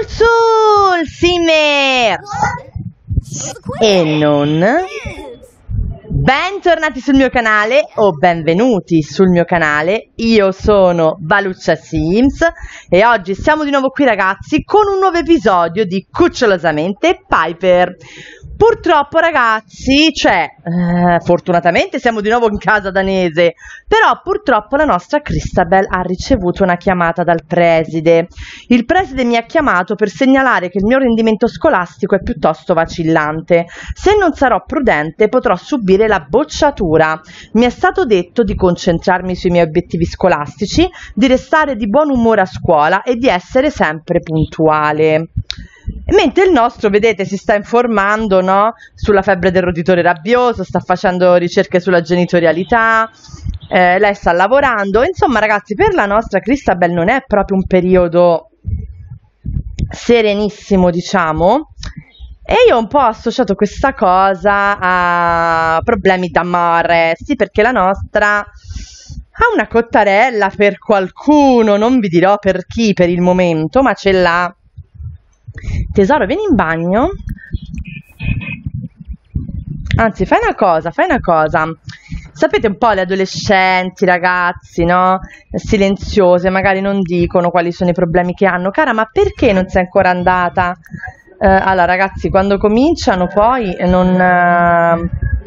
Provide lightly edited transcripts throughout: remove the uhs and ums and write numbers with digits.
Sul, Simmers! E non... Bentornati sul mio canale o benvenuti sul mio canale, io sono Valuccia Sims e oggi siamo di nuovo qui ragazzi con un nuovo episodio di Cucciolosamente Piper. Purtroppo ragazzi, fortunatamente siamo di nuovo in casa danese, però purtroppo la nostra Christabel ha ricevuto una chiamata dal preside. Il preside mi ha chiamato per segnalare che il mio rendimento scolastico è piuttosto vacillante. Se non sarò prudente potrò subire la bocciatura. Mi è stato detto di concentrarmi sui miei obiettivi scolastici, di restare di buon umore a scuola e di essere sempre puntuale. Mentre il nostro, vedete, si sta informando, no? Sulla febbre del roditore rabbioso, sta facendo ricerche sulla genitorialità, lei sta lavorando. Insomma ragazzi, per la nostra Christabel non è proprio un periodo serenissimo, diciamo, e io ho un po' associato questa cosa a problemi d'amore, sì, perché la nostra ha una cottarella per qualcuno, non vi dirò per chi per il momento, ma ce l'ha. Tesoro, vieni in bagno. Anzi, fai una cosa. Sapete un po' le adolescenti, ragazzi, no? Silenziose, magari non dicono quali sono i problemi che hanno. Cara, ma perché non sei ancora andata? Allora, ragazzi, quando cominciano poi non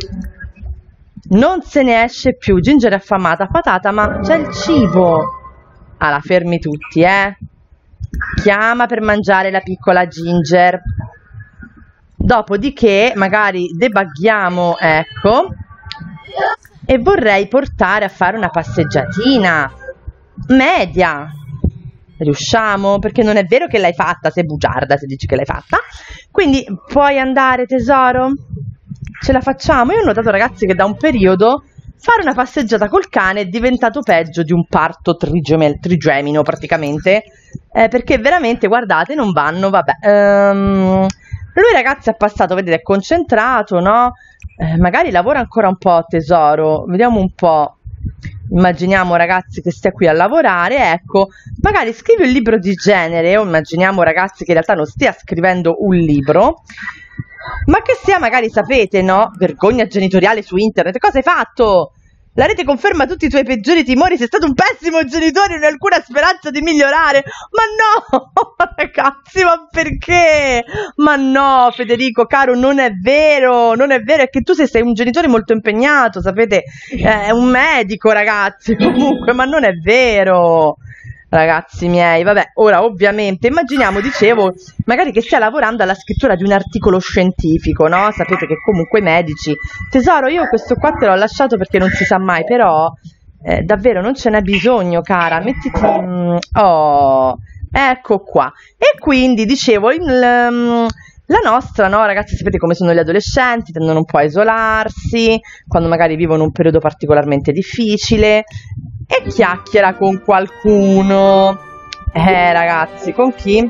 se ne esce più. Ginger è affamata, patata, ma c'è il cibo. Allora, fermi tutti, Chiama per mangiare la piccola Ginger. Dopodiché magari debughiamo, ecco, e vorrei portare a fare una passeggiatina media. Riusciamo? Perché non è vero che l'hai fatta, sei bugiarda se dici che l'hai fatta. Quindi puoi andare, tesoro? Ce la facciamo? Io ho notato ragazzi che da un periodo fare una passeggiata col cane è diventato peggio di un parto trigemino praticamente, perché veramente, guardate, non vanno, vabbè. Lui ragazzi è passato, vedete, è concentrato, no? Magari lavora ancora un po', tesoro, vediamo un po'. Immaginiamo ragazzi che stia qui a lavorare, ecco, magari scrivi un libro di genere, o immaginiamo ragazzi che in realtà non stia scrivendo un libro, ma che sia magari, sapete, no? Vergogna genitoriale su internet. Cosa hai fatto? La rete conferma tutti i tuoi peggiori timori. Sei stato un pessimo genitore, non hai alcuna speranza di migliorare. Ma no, ragazzi, ma perché? Ma no, Federico, caro, non è vero. Non è vero, è che tu sei un genitore molto impegnato, sapete? È un medico, ragazzi, comunque, ma non è vero. Ragazzi miei, vabbè, ora ovviamente immaginiamo, dicevo, magari che stia lavorando alla scrittura di un articolo scientifico, no? Sapete che comunque i medici... Tesoro, io questo qua te l'ho lasciato perché non si sa mai, però davvero non ce n'è bisogno, cara, mettiti... Oh, ecco qua. E quindi, dicevo, la nostra, no, ragazzi, sapete come sono gli adolescenti, tendono un po' a isolarsi, quando magari vivono un periodo particolarmente difficile, e chiacchiera con qualcuno. Ragazzi, con chi?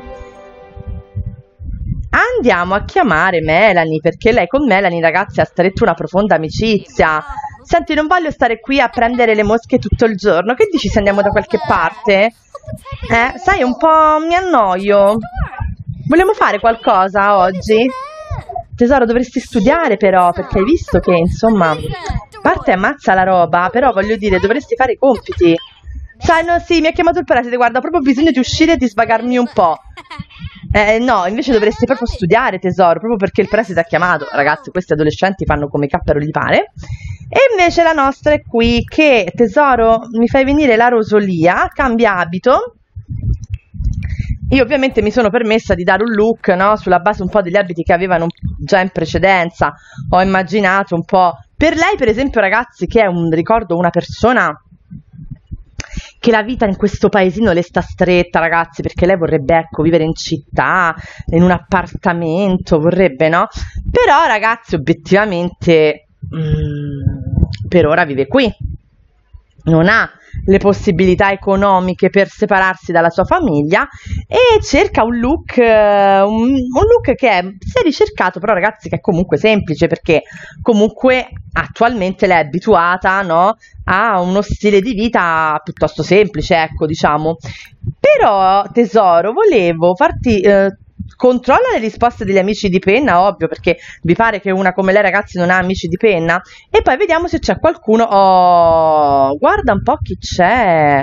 Andiamo a chiamare Melanie, perché lei con Melanie, ragazzi, ha stretto una profonda amicizia. Senti, non voglio stare qui a prendere le mosche tutto il giorno, che dici se andiamo da qualche parte? Sai, un po' mi annoio. Vogliamo fare qualcosa oggi? Tesoro, dovresti studiare però, perché hai visto che, insomma, a parte ammazza la roba, però voglio dire, dovresti fare i compiti. Sai, no, sì, mi ha chiamato il preside, guarda, ho proprio bisogno di uscire e di svagarmi un po'. No, invece dovresti proprio studiare, tesoro, proprio perché il preside ha chiamato. Ragazzi, questi adolescenti fanno come cappero gli pare. E invece la nostra è qui che, tesoro, mi fai venire la rosolia, cambia abito. Io ovviamente mi sono permessa di dare un look, no, sulla base un po' degli abiti che avevano già in precedenza. Ho immaginato un po'... Per lei, per esempio, ragazzi, che è ricordo una persona che la vita in questo paesino le sta stretta, ragazzi, perché lei vorrebbe, ecco, vivere in città, in un appartamento, vorrebbe, no? Però, ragazzi, obiettivamente, per ora vive qui. Non ha le possibilità economiche per separarsi dalla sua famiglia e cerca un look che è, si è ricercato, però ragazzi, che è comunque semplice, perché comunque attualmente lei è abituata, no, a uno stile di vita piuttosto semplice, ecco, diciamo. Però tesoro, volevo farti controlla le risposte degli amici di penna, ovvio, perché vi pare che una come lei, ragazzi, non ha amici di penna? E poi vediamo se c'è qualcuno. Oh, guarda un po' chi c'è.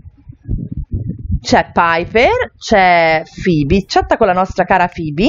C'è Piper, c'è Phoebe, chatta con la nostra cara Phoebe.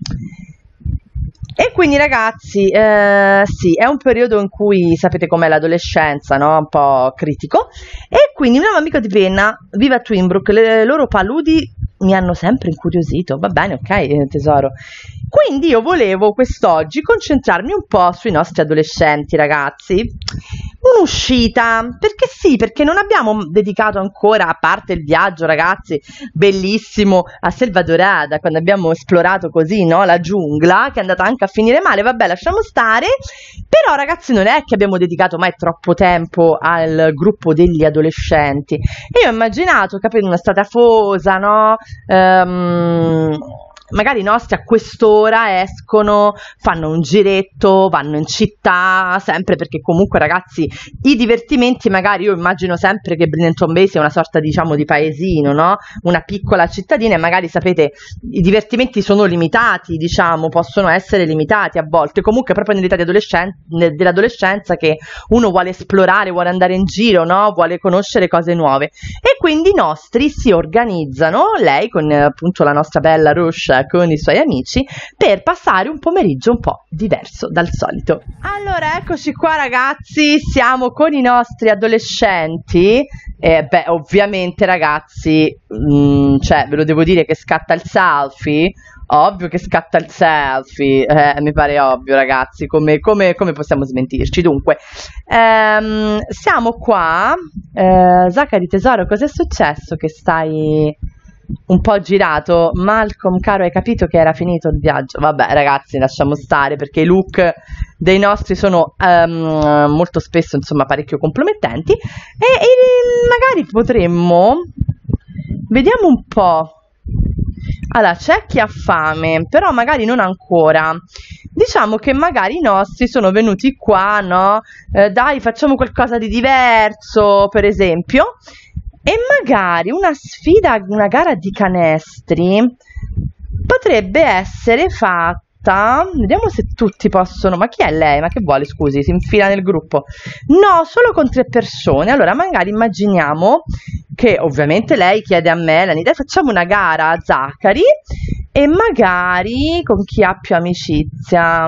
E quindi ragazzi, sì, è un periodo in cui sapete com'è l'adolescenza, no? Un po' critico. E quindi un nuovo amico di penna vive a Twinbrook, le loro paludi mi hanno sempre incuriosito. Va bene, ok, tesoro. Quindi io volevo quest'oggi concentrarmi un po' sui nostri adolescenti, ragazzi. Un'uscita, perché sì, perché non abbiamo dedicato ancora, a parte il viaggio, ragazzi, bellissimo a Selva Dorada, quando abbiamo esplorato così, no, la giungla, che è andata anche a finire male, vabbè, lasciamo stare. Però, ragazzi, non è che abbiamo dedicato mai troppo tempo al gruppo degli adolescenti. E io ho immaginato, capito, una strada afosa, no? Magari i nostri a quest'ora escono, fanno un giretto, vanno in città, sempre perché comunque, ragazzi, i divertimenti, magari io immagino sempre che Brilliant Bay sia una sorta, diciamo, di paesino, no? Una piccola cittadina, e magari, sapete, i divertimenti sono limitati, diciamo, possono essere limitati a volte, comunque proprio nell'età dell'adolescenza, che uno vuole esplorare, vuole andare in giro, no? Vuole conoscere cose nuove. E quindi i nostri si organizzano, lei con appunto la nostra bella Rush, con i suoi amici, per passare un pomeriggio un po' diverso dal solito. Allora, eccoci qua, ragazzi, siamo con i nostri adolescenti. Beh, ovviamente, ragazzi, cioè, ve lo devo dire che scatta il selfie. Ovvio che scatta il selfie, mi pare ovvio, ragazzi, come possiamo smentirci? Dunque, siamo qua. Zachary, tesoro, cos'è successo che stai un po' girato? Malcolm, caro, hai capito che era finito il viaggio? Vabbè, ragazzi, lasciamo stare, perché i look dei nostri sono molto spesso, insomma, parecchio compromettenti, e magari potremmo, vediamo un po'. Allora, c'è chi ha fame, però magari non ancora. Diciamo che magari i nostri sono venuti qua, no? Dai, facciamo qualcosa di diverso, per esempio. E magari una sfida, una gara di canestri potrebbe essere fatta. Vediamo se tutti possono. Ma chi è lei? Ma che vuole, scusi? Si infila nel gruppo. No, solo con 3 persone. Allora magari immaginiamo che ovviamente lei chiede a Melanie: dai, facciamo una gara a Zachary, e magari con chi ha più amicizia,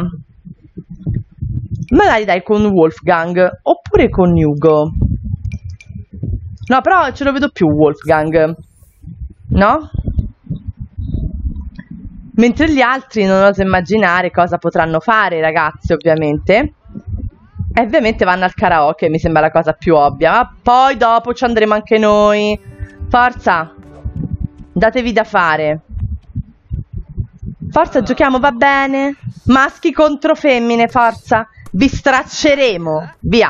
magari dai con Wolfgang oppure con Hugo. No, però ce lo vedo più Wolfgang, no? Mentre gli altri non oso immaginare cosa potranno fare, ragazzi, ovviamente. E ovviamente vanno al karaoke, mi sembra la cosa più ovvia. Ma poi dopo ci andremo anche noi. Forza, datevi da fare. Forza, giochiamo, va bene? Maschi contro femmine, forza. Vi stracceremo. Via.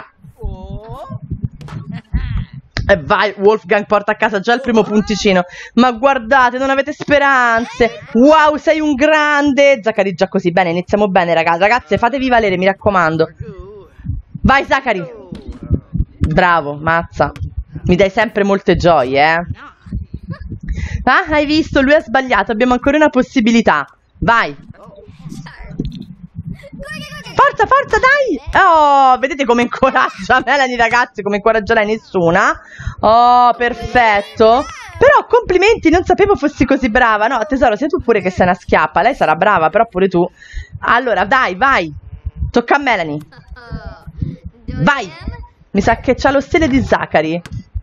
E vai, Wolfgang porta a casa già il primo punticino. Ma guardate, non avete speranze. Wow, sei un grande. Zachary già così, bene, iniziamo bene, ragazzi. Ragazze, fatevi valere, mi raccomando. Vai, Zachary. Bravo, mazza. Mi dai sempre molte gioie, eh. Ah, hai visto? Lui ha sbagliato, abbiamo ancora una possibilità. Vai. Forza, forza, dai! Oh, vedete come incoraggia Melanie, ragazzi, come incoraggia lei? Nessuna. Oh, perfetto. Però complimenti, non sapevo fossi così brava. No, tesoro, sei tu pure che sei una schiappa. Lei sarà brava, però pure tu. Allora, dai, vai. Tocca a Melanie. Vai. Mi sa che c'ha lo stile di Zachary.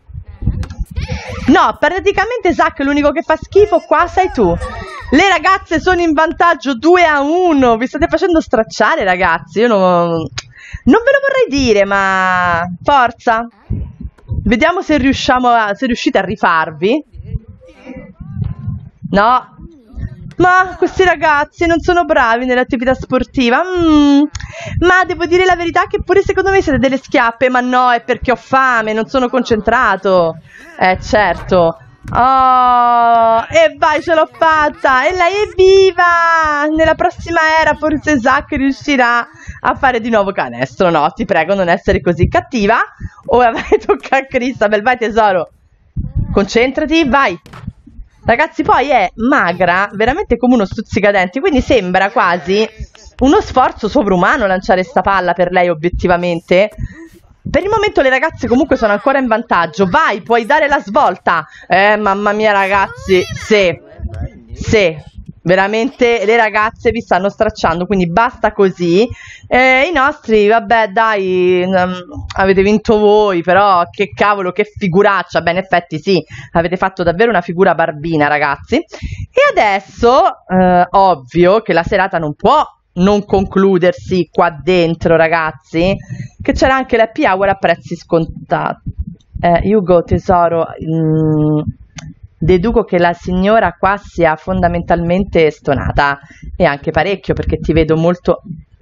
No, praticamente Zach, l'unico che fa schifo qua sei tu. Le ragazze sono in vantaggio 2-1. Vi state facendo stracciare, ragazzi. Io non ve lo vorrei dire, ma forza. Vediamo se riuscite a rifarvi. No. Ma questi ragazzi non sono bravi nell'attività sportiva. Ma devo dire la verità che pure secondo me siete delle schiappe. Ma no, è perché ho fame, non sono concentrato. Certo. Oh, e vai, ce l'ho fatta. E lei è viva. Nella prossima era forse Zack riuscirà a fare di nuovo canestro. No, ti prego, non essere così cattiva. Ora vai, tocca a Christabel. Vai tesoro, concentrati, vai. Ragazzi, poi è magra, veramente come uno stuzzicadenti, quindi sembra quasi uno sforzo sovrumano lanciare sta palla per lei obiettivamente. Per il momento le ragazze comunque sono ancora in vantaggio. Vai, puoi dare la svolta. Mamma mia ragazzi, sì, veramente le ragazze vi stanno stracciando, quindi basta così. I nostri, vabbè dai, avete vinto voi, però che cavolo, che figuraccia. Beh, in effetti sì, avete fatto davvero una figura barbina ragazzi. E adesso, ovvio che la serata non può non concludersi qua dentro ragazzi, che c'era anche l'happy hour a prezzi scontati. Hugo tesoro, deduco che la signora qua sia fondamentalmente stonata, e anche parecchio perché ti vedo molto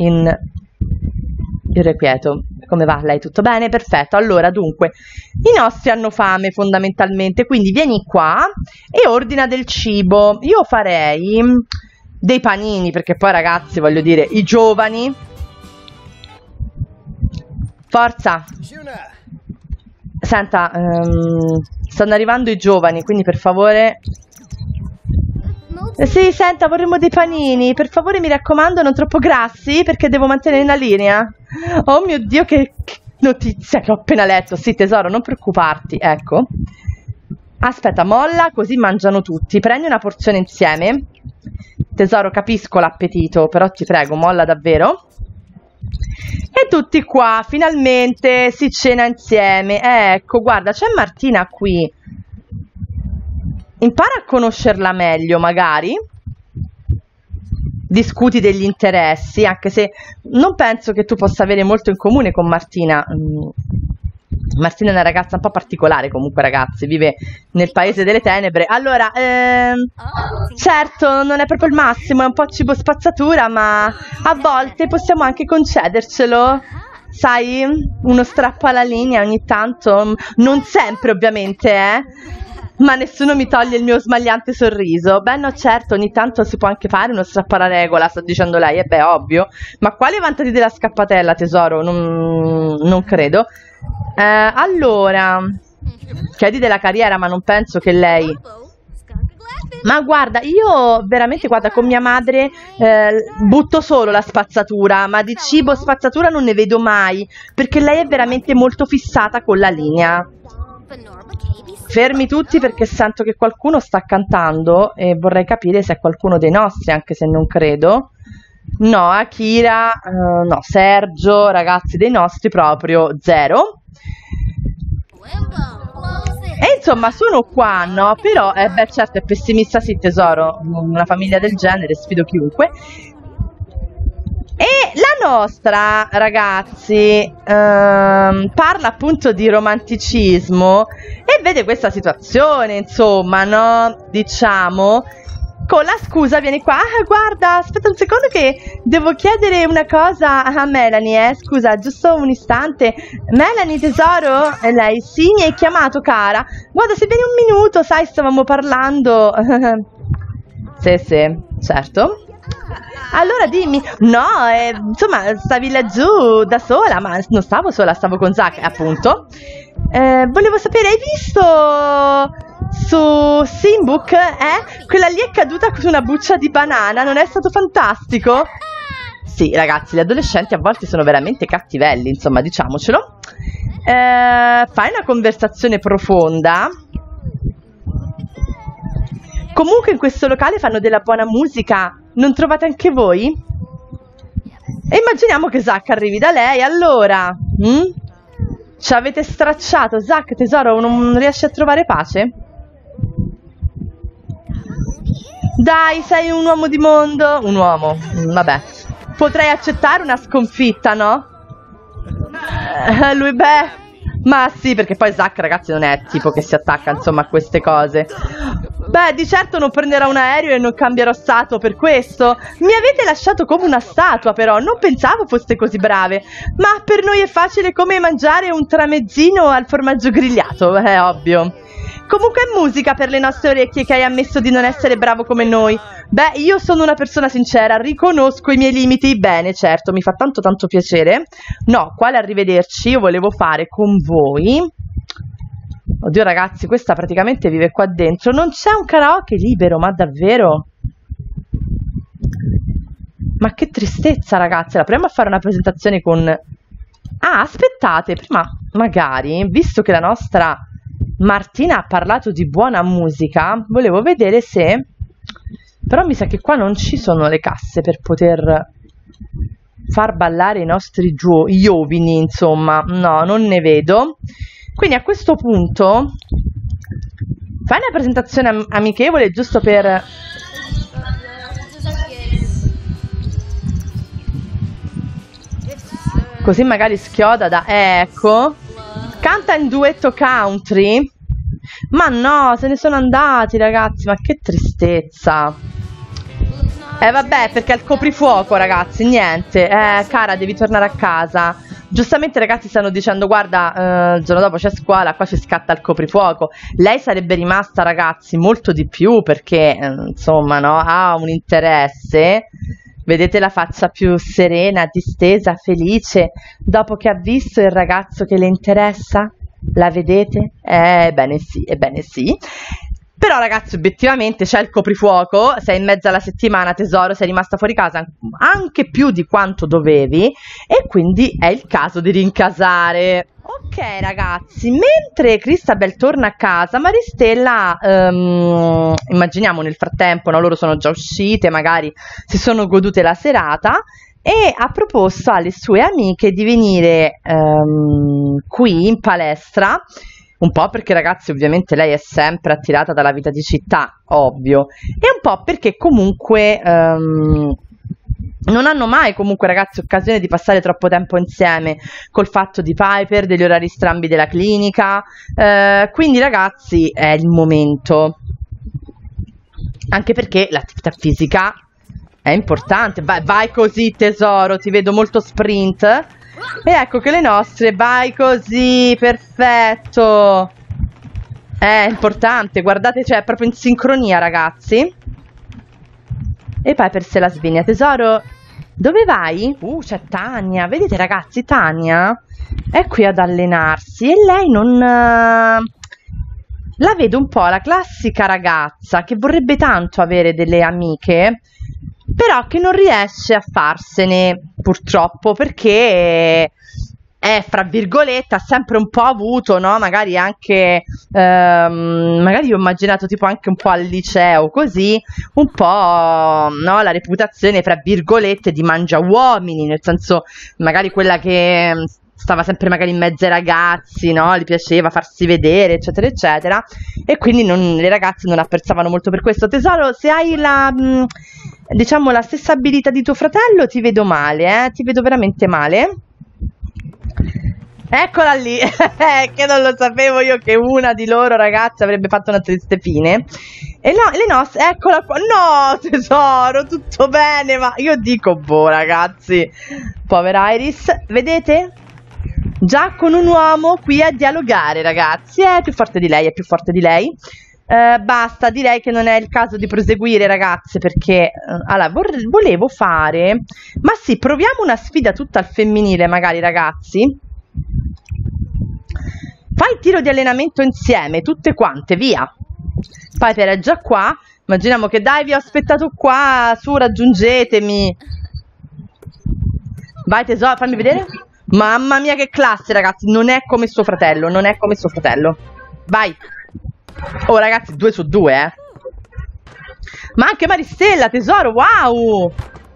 irrequieto. Come va lei? Tutto bene? Perfetto. Allora dunque i nostri hanno fame fondamentalmente, quindi vieni qua e ordina del cibo. Io farei dei panini perché poi ragazzi voglio dire i giovani, forza. Senta, stanno arrivando i giovani, quindi per favore. Sì, senta, vorremmo dei panini. Per favore, mi raccomando, non troppo grassi, perché devo mantenere la linea. Oh mio Dio, che notizia che ho appena letto. Sì, tesoro, non preoccuparti. Ecco. Aspetta, molla, così mangiano tutti. Prendi una porzione insieme. Tesoro, capisco l'appetito, però ti prego, molla davvero. E tutti qua, finalmente si cena insieme. Ecco, guarda, c'è Martina qui. Impara a conoscerla meglio, magari. Discuti degli interessi, anche se non penso che tu possa avere molto in comune con Martina. Martina è una ragazza un po' particolare comunque ragazzi, vive nel paese delle tenebre. Allora, certo non è proprio il massimo, è un po' cibo spazzatura, ma a volte possiamo anche concedercelo. Sai, uno strappo alla linea ogni tanto, non sempre ovviamente, ma nessuno mi toglie il mio smagliante sorriso. Beh no, certo, ogni tanto si può anche fare uno strappo alla regola, sta dicendo lei, e beh ovvio. Ma quale vantati della scappatella tesoro? Non credo. Allora, chiedi della carriera, ma non penso che lei... Ma guarda, io veramente, guarda, con mia madre butto solo la spazzatura, ma di cibo spazzatura non ne vedo mai, perché lei è veramente molto fissata con la linea. Fermi tutti perché sento che qualcuno sta cantando e vorrei capire se è qualcuno dei nostri, anche se non credo. No, Akira, no, Sergio, ragazzi dei nostri proprio zero. E insomma sono qua, no? Però, beh certo è pessimista sì tesoro, una famiglia del genere sfido chiunque. E la nostra, ragazzi, parla appunto di romanticismo e vede questa situazione, insomma, no? Diciamo, con la scusa viene qua, guarda, aspetta un secondo che devo chiedere una cosa a Melanie, scusa, giusto un istante. Melanie, tesoro? E lei, sì, mi hai chiamato, cara? Guarda, se vieni un minuto, sai, stavamo parlando. Sì, certo. Allora dimmi, no, insomma, stavi laggiù da sola, ma non stavo sola, stavo con Zack, appunto. Volevo sapere, hai visto su Simbook, quella lì è caduta su una buccia di banana, non è stato fantastico? Sì, ragazzi, gli adolescenti a volte sono veramente cattivelli, insomma, diciamocelo. Fai una conversazione profonda. Comunque in questo locale fanno della buona musica, non trovate anche voi? E immaginiamo che Zack arrivi da lei, allora, ci avete stracciato, Zack, tesoro, non riesci a trovare pace? Dai, sei un uomo di mondo, un uomo, vabbè, potrei accettare una sconfitta, no? Lui, beh, ma sì, perché poi Zack, ragazzi, non è il tipo che si attacca, insomma, a queste cose. Beh, di certo non prenderò un aereo e non cambierò stato per questo. Mi avete lasciato come una statua, però. Non pensavo foste così brave. Ma per noi è facile come mangiare un tramezzino al formaggio grigliato, è ovvio. Comunque è musica per le nostre orecchie che hai ammesso di non essere bravo come noi. Beh, io sono una persona sincera, riconosco i miei limiti. Bene, certo, mi fa tanto tanto piacere. No, quale arrivederci, io volevo fare con voi... Oddio ragazzi, questa praticamente vive qua dentro. Non c'è un karaoke libero, ma davvero? Ma che tristezza ragazzi. La proviamo a fare una presentazione con... Ah, aspettate, prima magari, visto che la nostra Martina ha parlato di buona musica, volevo vedere se... Però mi sa che qua non ci sono le casse per poter far ballare i nostri giovani, insomma. No, non ne vedo. Quindi a questo punto fai una presentazione amichevole giusto per... Così magari schioda da... Ecco. Canta in duetto country. Ma no, se ne sono andati ragazzi, ma che tristezza. Vabbè, perché è il coprifuoco ragazzi, niente. Cara, devi tornare a casa. Giustamente ragazzi stanno dicendo, guarda, il giorno dopo c'è scuola, qua ci scatta il coprifuoco. Lei sarebbe rimasta ragazzi molto di più perché, insomma, no, ha un interesse. Vedete la faccia più serena, distesa, felice, dopo che ha visto il ragazzo che le interessa? La vedete? Ebbene sì, ebbene sì. Però ragazzi obiettivamente c'è il coprifuoco, sei in mezzo alla settimana tesoro, sei rimasta fuori casa anche più di quanto dovevi e quindi è il caso di rincasare. Ok ragazzi, mentre Christabel torna a casa, Maristella, immaginiamo nel frattempo, no, loro sono già uscite, magari si sono godute la serata e ha proposto alle sue amiche di venire qui in palestra. Un po' perché ragazzi ovviamente lei è sempre attirata dalla vita di città, ovvio, e un po' perché comunque non hanno mai comunque ragazzi occasione di passare troppo tempo insieme col fatto di Piper, degli orari strambi della clinica, quindi ragazzi è il momento, anche perché l'attività fisica è importante. Vai così tesoro, ti vedo molto sprint. E ecco che le nostre, vai così, perfetto. È importante, guardate, cioè è proprio in sincronia ragazzi. E Piper se la sveglia. Tesoro, dove vai? C'è Tania, vedete ragazzi, Tania è qui ad allenarsi e lei non... La vedo un po' la classica ragazza che vorrebbe tanto avere delle amiche, però che non riesce a farsene purtroppo perché è, fra virgolette, ha sempre un po' avuto, no? Magari anche, magari ho immaginato tipo anche un po' al liceo così, un po', no? La reputazione, fra virgolette, di mangiauomini, nel senso magari quella che... stava sempre magari in mezzo ai ragazzi, no? Gli piaceva farsi vedere, eccetera, eccetera. E quindi le ragazze non apprezzavano molto per questo. Tesoro, se hai la, diciamo, la stessa abilità di tuo fratello, ti vedo male, Ti vedo veramente male. Eccola lì, che non lo sapevo io che una di loro, ragazzi, avrebbe fatto una triste fine. E no, le nostre, eccola qua. No, tesoro, tutto bene, ma io dico, boh, ragazzi, povera Iris, vedete? Già con un uomo qui a dialogare, ragazzi. È più forte di lei, è più forte di lei. Basta, direi che non è il caso di proseguire, ragazze, perché allora, volevo fare... Ma sì, proviamo una sfida tutta al femminile, magari, ragazzi. Fai il tiro di allenamento insieme, tutte quante, via. Piper è già qua. Immaginiamo che, dai, vi ho aspettato qua, su, raggiungetemi. Vai, tesoro, fammi vedere. Mamma mia che classe ragazzi, non è come suo fratello, non è come suo fratello. Vai. Oh ragazzi, 2 su 2 Ma anche Maristella, tesoro, wow.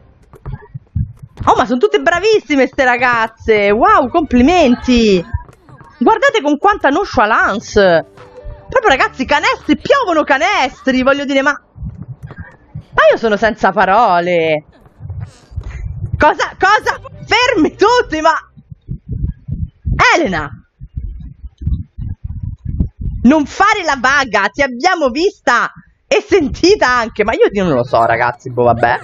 Oh ma sono tutte bravissime ste ragazze. Wow, complimenti. Guardate con quanta nonchalance. Proprio ragazzi, canestri, piovono canestri, voglio dire, ma io sono senza parole. Cosa? Fermi tutti, ma... Elena, non fare la vaga, ti abbiamo vista e sentita anche, ma io non lo so ragazzi, boh vabbè.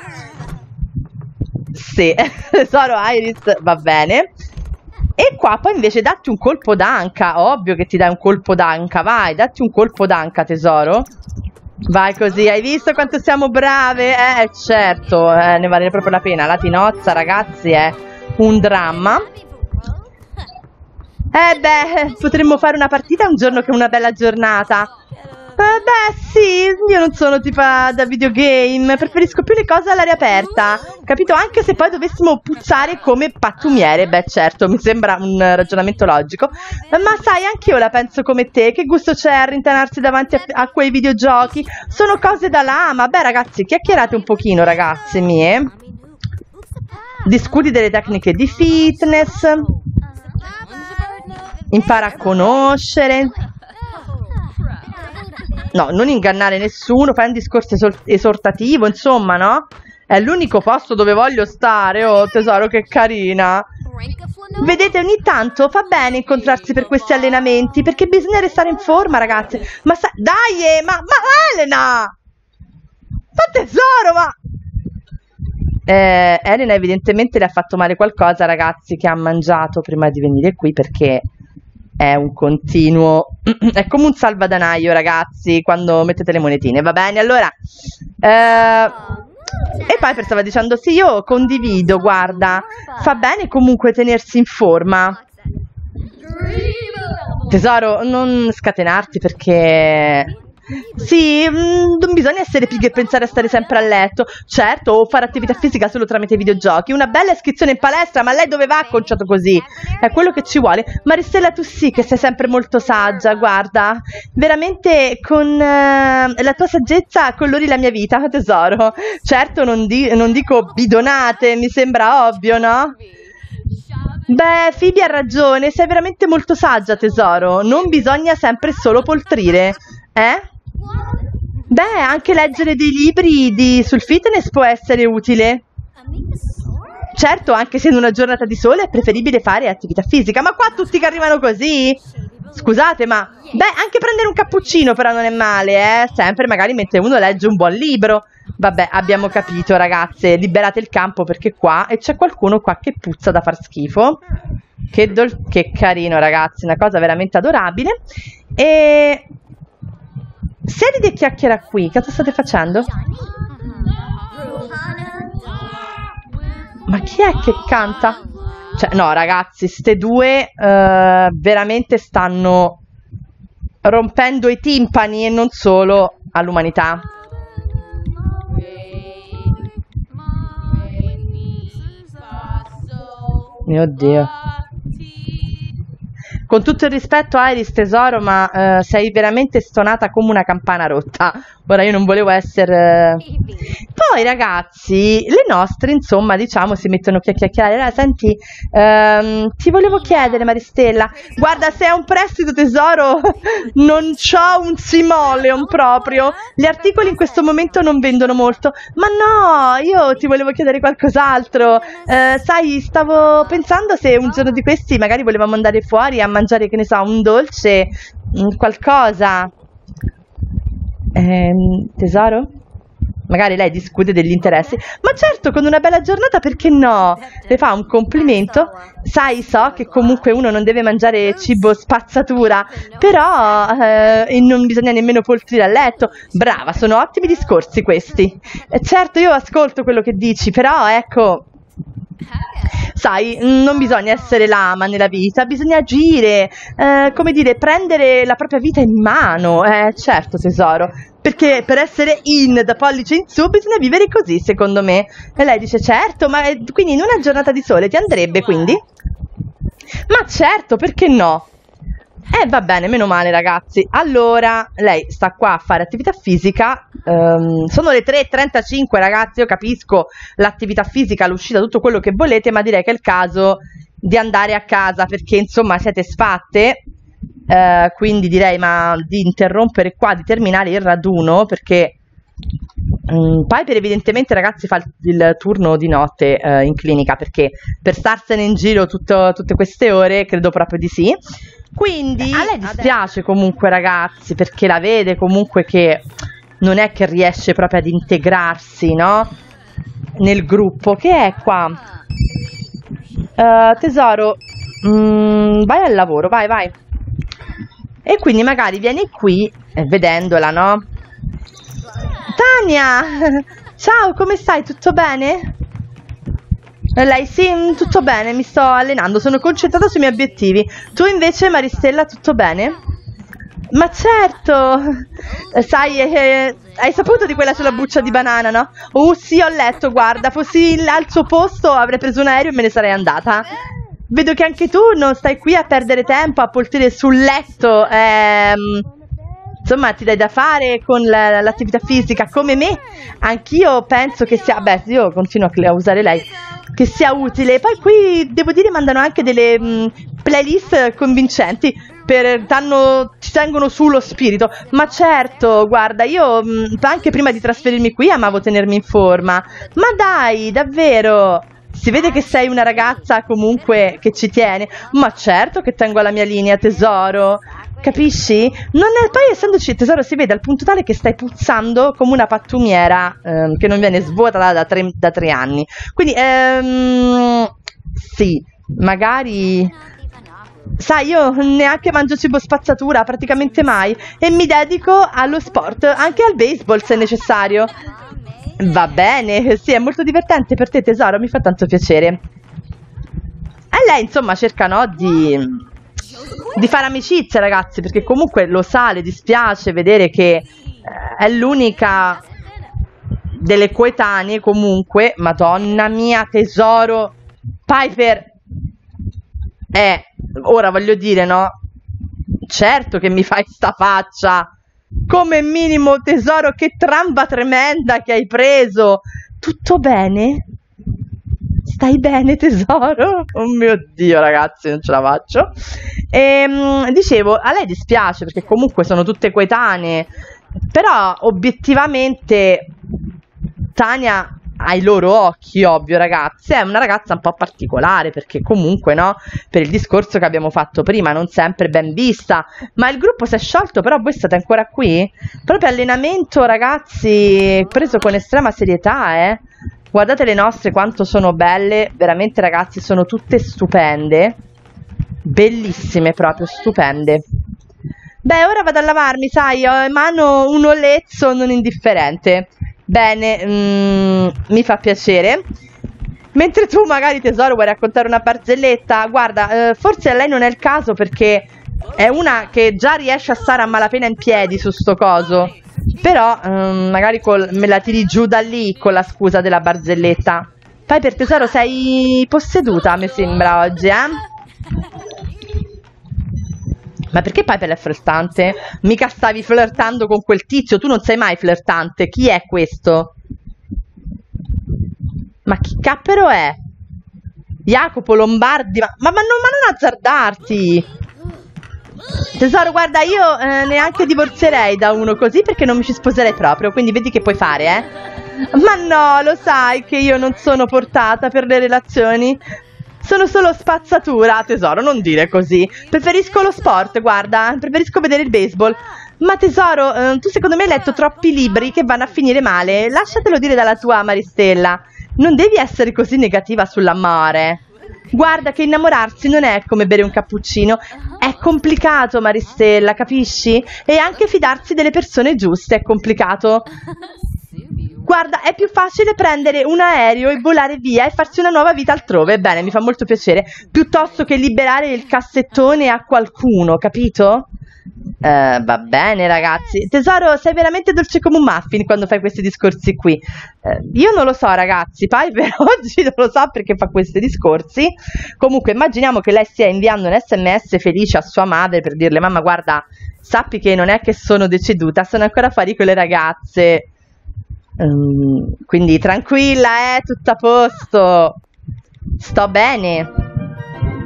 Sì, tesoro Iris, va bene. E qua poi invece datti un colpo d'anca, ovvio che ti dai un colpo d'anca, vai, datti un colpo d'anca tesoro. Vai così, hai visto quanto siamo brave? Certo, ne vale proprio la pena, la tinozza ragazzi è un dramma. Beh, potremmo fare una partita un giorno che è una bella giornata. Beh sì, io non sono tipa da videogame, preferisco più le cose all'aria aperta, capito? Anche se poi dovessimo puzzare come pattumiere, beh certo, mi sembra un ragionamento logico. Ma sai, anch'io la penso come te, che gusto c'è a rintanarsi davanti a quei videogiochi? Sono cose da lama. Beh ragazzi, chiacchierate un pochino ragazze mie. Discuti delle tecniche di fitness, impara a conoscere. No, non ingannare nessuno, fai un discorso esortativo, insomma, no? È l'unico posto dove voglio stare, oh tesoro, che carina. Vedete, ogni tanto fa bene incontrarsi per questi allenamenti, perché bisogna restare in forma, ragazze. Ma dai, ma Elena! Ma tesoro, ma... Elena evidentemente le ha fatto male qualcosa, ragazzi, che ha mangiato prima di venire qui, perché... è un continuo, è come un salvadanaio ragazzi quando mettete le monetine, va bene? Allora, e Piper stava dicendo sì, io condivido, guarda, fa bene comunque tenersi in forma. Tesoro, non scatenarti perché... Sì, non bisogna essere pigri e pensare a stare sempre a letto. Certo, o fare attività fisica solo tramite i videogiochi. Una bella iscrizione in palestra, ma lei dove va acconciato così? È quello che ci vuole. Maristella, tu sì che sei sempre molto saggia, guarda. Veramente con la tua saggezza colori la mia vita, tesoro. Certo, non dico bidonate, mi sembra ovvio, no? Beh, Phoebe ha ragione, sei veramente molto saggia, tesoro. Non bisogna sempre solo poltrire, eh? Beh, anche leggere dei libri sul fitness può essere utile. Certo, anche se in una giornata di sole è preferibile fare attività fisica. Ma qua tutti che arrivano così? Scusate, ma... Beh, anche prendere un cappuccino però non è male, sempre magari mentre uno legge un buon libro. Vabbè, abbiamo capito, ragazze. Liberate il campo perché qua... E c'è qualcuno qua che puzza da far schifo. Che carino, ragazzi. Una cosa veramente adorabile. E... Siediti e chiacchiera qui, cosa state facendo? Ma chi è che canta? Cioè, no ragazzi, ste due veramente stanno rompendo i timpani e non solo all'umanità. Mio Dio. Con tutto il rispetto Iris tesoro, ma sei veramente stonata come una campana rotta. Ora io non volevo essere... Poi ragazzi, le nostre insomma diciamo si mettono a chiacchierare. Allora, senti, ti volevo chiedere Maristella, guarda se è un prestito tesoro non c'ho un simoleon proprio. Gli articoli in questo momento non vendono molto. Ma no, io ti volevo chiedere qualcos'altro. Sai, stavo pensando se un giorno di questi magari volevamo andare fuori a mangiare, che ne so, un dolce, qualcosa. Tesoro? Magari lei discute degli interessi. Ma certo, con una bella giornata perché no? Le fa un complimento. Sai, so che comunque uno non deve mangiare cibo spazzatura, però non bisogna nemmeno poltrire a letto. Brava, sono ottimi discorsi questi. Certo, io ascolto quello che dici, però ecco... Sai, non bisogna essere lama nella vita, bisogna agire, come dire, prendere la propria vita in mano, certo tesoro, perché per essere in da pollice in su bisogna vivere così secondo me. E lei dice certo, ma quindi in una giornata di sole ti andrebbe quindi? Ma certo, perché no? Va bene, meno male ragazzi. Allora, lei sta qua a fare attività fisica. Sono le 3:35 ragazzi, io capisco l'attività fisica, l'uscita, tutto quello che volete, ma direi che è il caso di andare a casa perché insomma siete sfatte. Quindi direi di interrompere qua, di terminare il raduno perché Piper evidentemente ragazzi fa il turno di notte in clinica perché per starsene in giro tutte queste ore credo proprio di sì. Quindi a lei dispiace comunque ragazzi perché la vede comunque che non è che riesce proprio ad integrarsi, no? Nel gruppo. Che è qua? Tesoro, vai al lavoro, vai, vai. E quindi magari vieni qui, vedendola, no? Tania! Ciao, come stai? Tutto bene? Lei, sì, tutto bene, mi sto allenando, sono concentrata sui miei obiettivi. Tu invece, Maristella, tutto bene? Ma certo! Sai, hai saputo di quella sulla buccia di banana, no? Sì, ho letto, guarda, fossi al suo posto avrei preso un aereo e me ne sarei andata. Vedo che anche tu non stai qui a perdere tempo, a poltrire sul letto, insomma ti dai da fare con l'attività fisica come me. Anch'io penso che sia, beh, io continuo a usare lei, che sia utile. Poi qui devo dire mandano anche delle playlist convincenti, ti tengono sullo spirito. Ma certo, guarda, io anche prima di trasferirmi qui amavo tenermi in forma. Ma dai, davvero, si vede che sei una ragazza comunque che ci tiene. Ma certo che tengo alla mia linea, tesoro. Capisci? Poi essendoci, tesoro, si vede al punto tale che stai puzzando come una pattumiera che non viene svuotata da 3 anni. Quindi, sì, magari... Sai, io neanche mangio cibo spazzatura, praticamente mai. E mi dedico allo sport, anche al baseball se necessario. Va bene, sì, è molto divertente per te, tesoro, mi fa tanto piacere. E lei, insomma, cerca, no, di fare amicizia, ragazzi, perché comunque lo sa, le dispiace vedere che è l'unica delle coetanee, comunque. Madonna mia, tesoro, Piper ora voglio dire, no? Certo che mi fai sta faccia. Come minimo, tesoro, che tramba tremenda che hai preso. Tutto bene? Stai bene, tesoro? Oh mio Dio, ragazzi, non ce la faccio. Dicevo, a lei dispiace perché comunque sono tutte coetanee, però obiettivamente Tania ai loro occhi, ovvio, ragazzi, è una ragazza un po' particolare, perché comunque, no, per il discorso che abbiamo fatto prima, non sempre ben vista. Ma il gruppo si è sciolto, però voi state ancora qui? Proprio allenamento, ragazzi, preso con estrema serietà, Guardate le nostre quanto sono belle, veramente, ragazzi, sono tutte stupende, bellissime proprio, stupende. Beh, ora vado a lavarmi, sai, ho in mano un olezzo non indifferente. Bene, mi fa piacere. Mentre tu magari, tesoro, vuoi raccontare una barzelletta? Guarda, forse a lei non è il caso, perché è una che già riesce a stare a malapena in piedi su sto coso. Però magari me la tiri giù da lì con la scusa della barzelletta. Poi, per tesoro, sei posseduta, mi sembra, oggi, Ma perché Piper è flirtante? Mica stavi flirtando con quel tizio, tu non sei mai flirtante. Chi è questo? Ma chi cappero è? Jacopo Lombardi? Ma non azzardarti! Tesoro, guarda, io neanche divorzierei da uno così, perché non mi ci sposerei proprio, quindi vedi che puoi fare, Ma no, lo sai che io non sono portata per le relazioni. Sono solo spazzatura, tesoro, non dire così. Preferisco lo sport, guarda, preferisco vedere il baseball. Ma tesoro, tu secondo me hai letto troppi libri che vanno a finire male. Lasciatelo dire dalla tua Maristella. Non devi essere così negativa sull'amore. Guarda che innamorarsi non è come bere un cappuccino. È complicato, Maristella, capisci? E anche fidarsi delle persone giuste è complicato. Guarda, è più facile prendere un aereo e volare via e farsi una nuova vita altrove. Bene, mi fa molto piacere. Piuttosto che liberare il cassettone a qualcuno, capito? Va bene, ragazzi. Tesoro, sei veramente dolce come un muffin quando fai questi discorsi qui. Io non lo so, ragazzi. Piper oggi non lo so perché fa questi discorsi. Comunque, immaginiamo che lei stia inviando un SMS felice a sua madre per dirle: mamma, guarda, sappi che non è che sono deceduta, sono ancora fuori con le ragazze. Quindi tranquilla, tutto a posto, sto bene.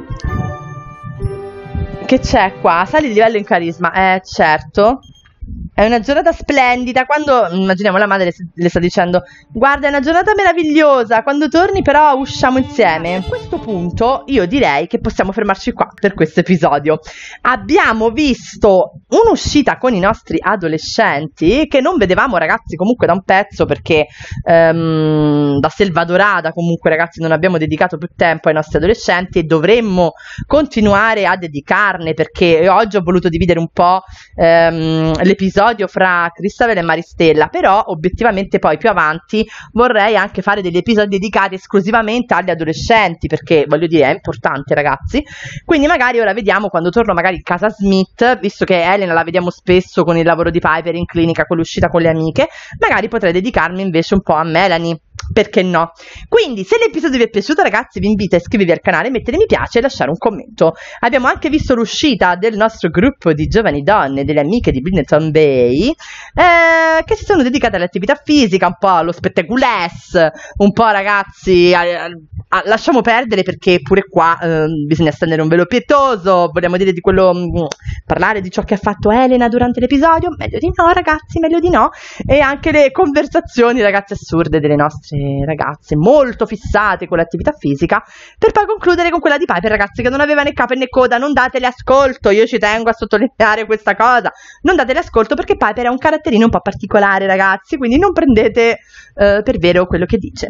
Che c'è qua? Sali il livello in carisma, certo. È una giornata splendida, quando, immaginiamo la madre le sta dicendo, guarda è una giornata meravigliosa, quando torni però usciamo insieme. A questo punto io direi che possiamo fermarci qua per questo episodio. Abbiamo visto un'uscita con i nostri adolescenti, che non vedevamo ragazzi comunque da un pezzo, perché da Selva Dorada comunque ragazzi non abbiamo dedicato più tempo ai nostri adolescenti e dovremmo continuare a dedicarne, perché oggi ho voluto dividere un po' l'episodio fra Christabel e Maristella, però obiettivamente poi più avanti vorrei anche fare degli episodi dedicati esclusivamente agli adolescenti, perché voglio dire è importante ragazzi. Quindi magari ora vediamo quando torno magari in casa Smith, visto che Elena la vediamo spesso con il lavoro di Piper in clinica, con l'uscita con le amiche, magari potrei dedicarmi invece un po' a Melanie, perché no? Quindi se l'episodio vi è piaciuto ragazzi vi invito a iscrivervi al canale, mettere mi piace e lasciare un commento. Abbiamo anche visto l'uscita del nostro gruppo di giovani donne, delle amiche di Bridgerton Bay, che si sono dedicate all'attività fisica, un po' allo spettaculess, un po' ragazzi lasciamo perdere, perché pure qua bisogna stendere un velo pietoso. Vogliamo dire di quello, parlare di ciò che ha fatto Elena durante l'episodio? Meglio di no ragazzi, meglio di no. E anche le conversazioni ragazzi assurde delle nostre ragazze molto fissate con l'attività fisica, per poi concludere con quella di Piper ragazzi, che non aveva né capo né coda. Non datele ascolto, io ci tengo a sottolineare questa cosa, non datele ascolto, perché Piper è un caratterino un po' particolare ragazzi, quindi non prendete per vero quello che dice.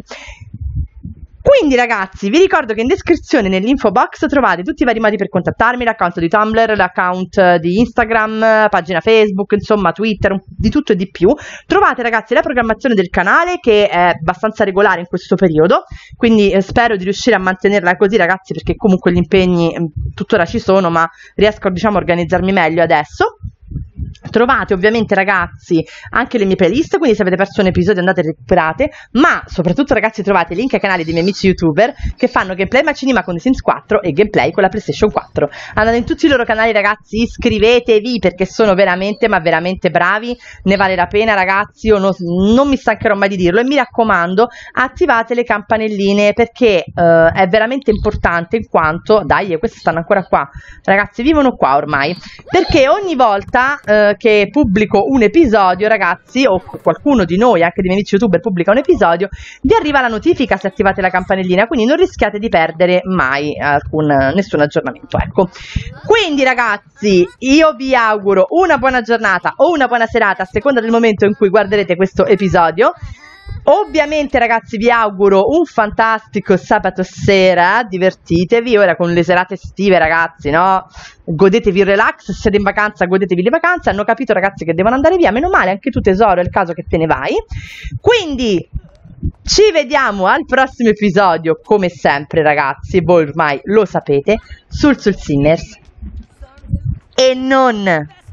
Quindi ragazzi vi ricordo che in descrizione nell'info box trovate tutti i vari modi per contattarmi, l'account di Tumblr, l'account di Instagram, pagina Facebook, insomma Twitter, di tutto e di più. Trovate ragazzi la programmazione del canale, che è abbastanza regolare in questo periodo, quindi spero di riuscire a mantenerla così ragazzi, perché comunque gli impegni tuttora ci sono, ma riesco diciamo a organizzarmi meglio adesso. Trovate ovviamente ragazzi anche le mie playlist, quindi se avete perso un episodio andate e recuperate, ma soprattutto ragazzi trovate i link ai canali dei miei amici youtuber che fanno gameplay macinima con The Sims 4 e gameplay con la PlayStation 4. Andate in tutti i loro canali ragazzi, iscrivetevi perché sono veramente ma veramente bravi, ne vale la pena ragazzi, io non mi stancherò mai di dirlo. E mi raccomando attivate le campanelline, perché è veramente importante, in quanto dai questi stanno ancora qua ragazzi, vivono qua ormai, perché ogni volta che pubblico un episodio ragazzi, o qualcuno di noi, anche dei miei amici youtuber, pubblica un episodio, vi arriva la notifica se attivate la campanellina, quindi non rischiate di perdere mai nessun aggiornamento, ecco. Quindi ragazzi io vi auguro una buona giornata o una buona serata a seconda del momento in cui guarderete questo episodio. Ovviamente ragazzi vi auguro un fantastico sabato sera, divertitevi ora con le serate estive ragazzi, no? Godetevi il relax, se siete in vacanza godetevi le vacanze. Hanno capito ragazzi che devono andare via, meno male, anche tu tesoro è il caso che te ne vai. Quindi ci vediamo al prossimo episodio, come sempre ragazzi, voi ormai lo sapete, sul Sinners. E non